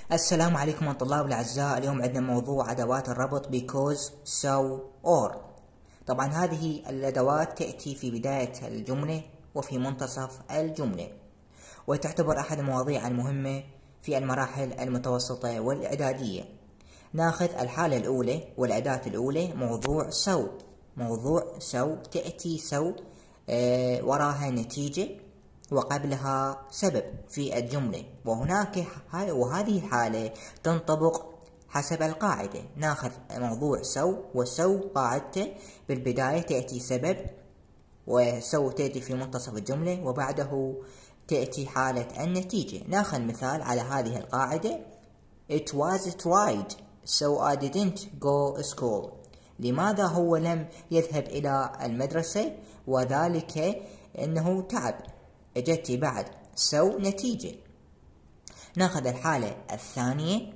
السلام عليكم يا طلاب الأعزاء. اليوم عندنا موضوع أدوات الربط because so or. طبعا هذه الأدوات تأتي في بداية الجملة وفي منتصف الجملة، وتعتبر أحد المواضيع المهمة في المراحل المتوسطة والإعدادية. ناخذ الحالة الأولى والأداة الأولى موضوع سو تأتي سو وراها نتيجة وقبلها سبب في الجملة، وهذه الحالة تنطبق حسب القاعدة. ناخذ موضوع سو، وسو قاعدته بالبداية تأتي سبب، وسو تأتي في منتصف الجملة، وبعده تأتي حالة النتيجة. ناخذ مثال على هذه القاعدة: It was tried so I didn't go school. لماذا هو لم يذهب إلى المدرسة؟ وذلك أنه تعب. اجت بعد سو نتيجة. ناخذ الحالة الثانية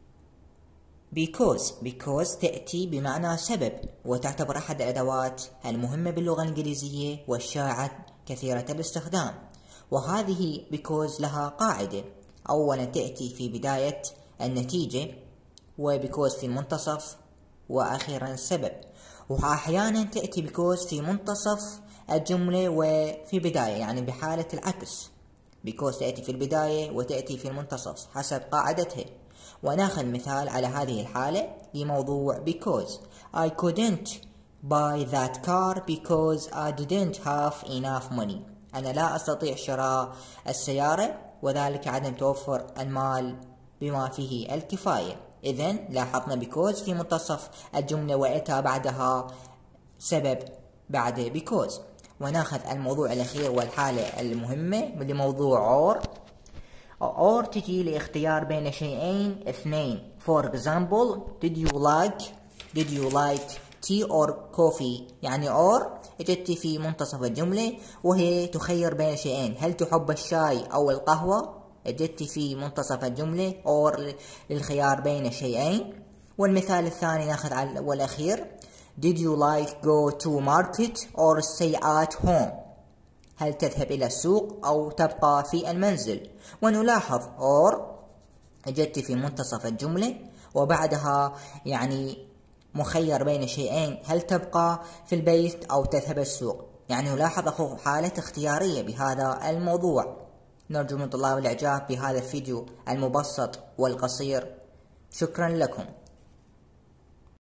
because تأتي بمعنى سبب، وتعتبر أحد الأدوات المهمة باللغة الإنجليزية والشائعة كثيرة الاستخدام. وهذه because لها قاعدة: أولا تأتي في بداية النتيجة، وبيكوز في منتصف، وأخيرا سبب. وأحيانا تأتي because في منتصف الجملة وفي بداية، يعني بحالة العكس، because تأتي في البداية وتأتي في المنتصف حسب قاعدتها. وناخذ مثال على هذه الحالة لموضوع because I couldn't buy that car because I didn't have enough money. أنا لا أستطيع شراء السيارة وذلك عدم توفر المال بما فيه الكفاية. إذن لاحظنا because في منتصف الجملة وأتى بعدها سبب بعد because. وناخذ الموضوع الأخير والحالة المهمة لموضوع or تجي لاختيار بين شيئين اثنين. For example, did you like tea or coffee؟ يعني or اجت في منتصف الجملة وهي تخير بين شيئين: هل تحب الشاي أو القهوة؟ اجت في منتصف الجملة or للخيار بين شيئين. والمثال الثاني ناخذ على والأخير: Did you like go to market or stay at home؟ هل تذهب إلى السوق أو تبقى في المنزل؟ ونلاحظ or جت في منتصف الجملة وبعدها يعني مخير بين شيئين: هل تبقى في البيت أو تذهب السوق. يعني نلاحظ حالة اختيارية بهذا الموضوع. نرجو من طلاب الإعجاب بهذا الفيديو المبسط والقصير. شكرا لكم.